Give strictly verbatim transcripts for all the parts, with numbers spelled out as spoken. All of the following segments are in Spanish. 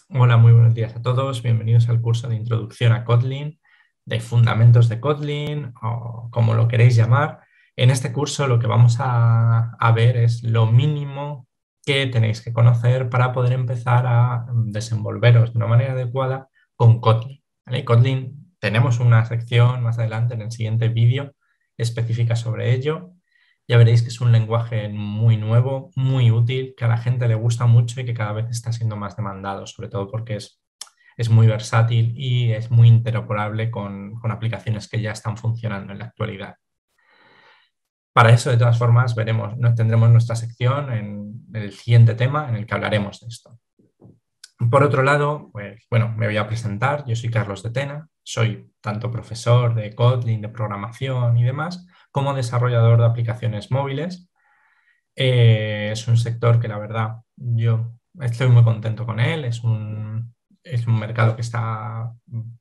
Hola, muy buenos días a todos. Bienvenidos al curso de Introducción a Kotlin, de Fundamentos de Kotlin o como lo queréis llamar. En este curso lo que vamos a, a ver es lo mínimo que tenéis que conocer para poder empezar a desenvolveros de una manera adecuada con Kotlin, ¿vale? Kotlin, tenemos una sección más adelante en el siguiente vídeo específica sobre ello. Ya veréis que es un lenguaje muy nuevo, muy útil, que a la gente le gusta mucho y que cada vez está siendo más demandado, sobre todo porque es, es muy versátil y es muy interoperable con, con aplicaciones que ya están funcionando en la actualidad. Para eso, de todas formas, veremos, no- tendremos nuestra sección en el siguiente tema en el que hablaremos de esto. Por otro lado, pues bueno, me voy a presentar. Yo soy Carlos de Tena, soy tanto profesor de Kotlin, de programación y demás, como desarrollador de aplicaciones móviles. Eh, es un sector que la verdad yo estoy muy contento con él. Es un, es un mercado que está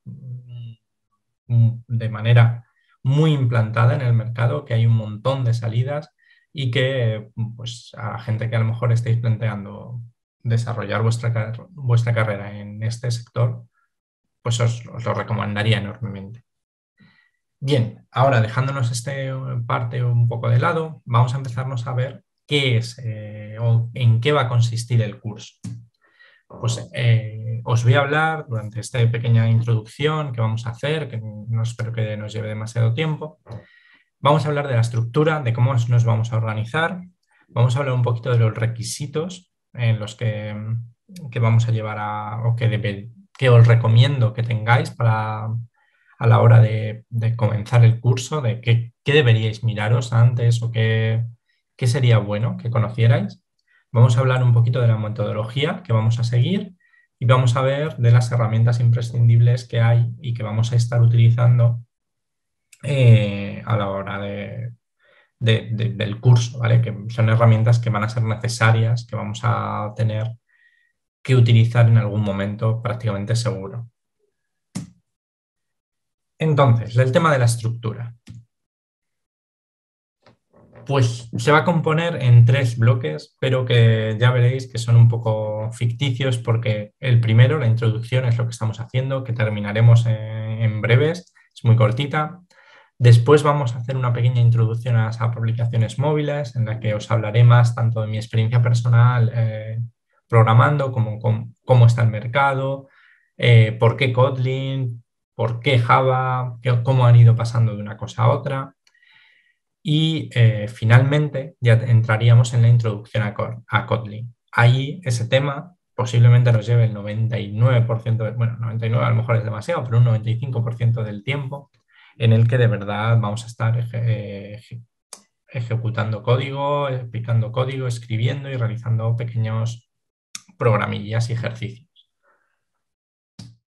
mm, de manera muy implantada en el mercado, que hay un montón de salidas y que pues, a la gente que a lo mejor estéis planteando desarrollar vuestra, car- vuestra carrera en este sector, pues os, os lo recomendaría enormemente. Bien, ahora dejándonos este parte un poco de lado, vamos a empezarnos a ver qué es eh, o en qué va a consistir el curso. Pues eh, os voy a hablar durante esta pequeña introducción que vamos a hacer, que no espero que nos lleve demasiado tiempo. Vamos a hablar de la estructura, de cómo nos vamos a organizar. Vamos a hablar un poquito de los requisitos en los que, que vamos a llevar a, o que, debe, que os recomiendo que tengáis para, a la hora de, de comenzar el curso, de qué, qué deberíais miraros antes o qué, qué sería bueno que conocierais. Vamos a hablar un poquito de la metodología que vamos a seguir y vamos a ver de las herramientas imprescindibles que hay y que vamos a estar utilizando eh, a la hora de, de- de- del curso, ¿vale? Que son herramientas que van a ser necesarias, que vamos a tener que utilizar en algún momento prácticamente seguro. Entonces, el tema de la estructura. Pues se va a componer en tres bloques, pero que ya veréis que son un poco ficticios porque el primero, la introducción, es lo que estamos haciendo, que terminaremos en, en breves, es muy cortita. Después vamos a hacer una pequeña introducción a las aplicaciones móviles, en la que os hablaré más tanto de mi experiencia personal eh, programando, como con- cómo está el mercado, eh, por qué Kotlin, por qué Java, qué- cómo han ido pasando de una cosa a otra. Y eh, finalmente ya entraríamos en la introducción a, Co- a Kotlin. Ahí ese tema posiblemente nos lleve el noventa y nueve por ciento, de- bueno, noventa y nueve a lo mejor es demasiado, pero un noventa y cinco por ciento del tiempo en el que de verdad vamos a estar eje- eje- ejecutando código, eh, picando código, escribiendo y realizando pequeños programillas y ejercicios.